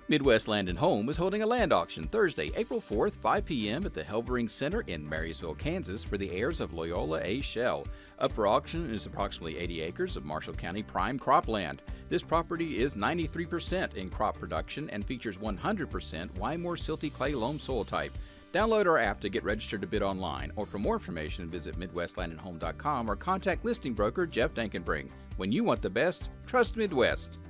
Midwest Land and Home is holding a land auction Thursday, April 4th, 5 p.m. at the Helvering Center in Marysville, Kansas for the heirs of Loyola A. Schell. Up for auction is approximately 80 acres of Marshall County prime cropland. This property is 93% in crop production and features 100% Wymore silty clay loam soil type. Download our app to get registered to bid online, or for more information visit MidwestLandandHome.com or contact listing broker Jeff Dankenbring. When you want the best, trust Midwest.